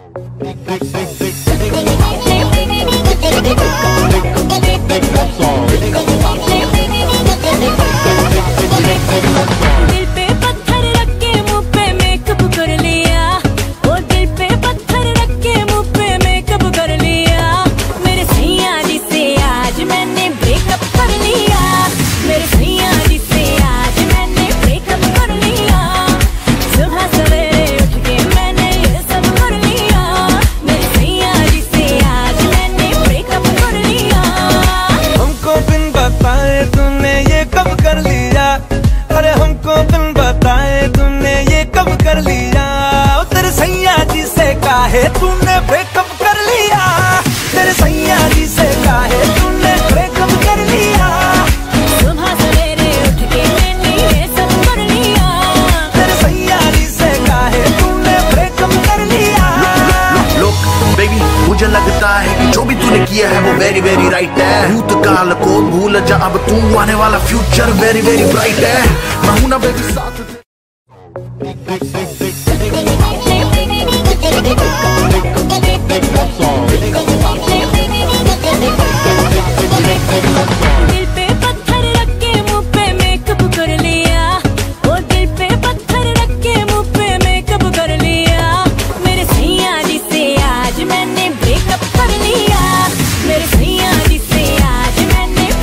पे पत्थर रख के मुंह पे मेकअप कर लिया, ओ दिल पे पत्थर रख के मुंह पे मेकअप कर लिया। मेरे सैया जी से आज मैंने ब्रेकअप कर लिया, मेरे सैया जी से आज मैंने ब्रेकअप कर लिया। सुबह सवेरे उठ के मैंने ये सब कर लिया, मेरे सैया जी से आज मैंने ब्रेकअप कर लिया। हमको बिन बताए तूने ये कब कर लिया, अरे हमको बिन बताए तूने ये कब कर लिया। तेरे सैया जी से काहे तूने ब्रेकअप कर लिया, तेरे सैया जी से काहे तूने ब्रेकअप कर लिया। सुबह सवेरे उठ के मैंने ये सब कर लिया, तेरे सैया जी से काहे तूने ब्रेकअप कर लिया। लोग बेबी मुझे लगता है कि जो भी तूने किया है वो वेरी वेरी राइट है। भूतकाल को भूल जा, अब तू आने वाला फ्यूचर वेरी वेरी ब्राइट है। मैं हूं ना बेबी साथ।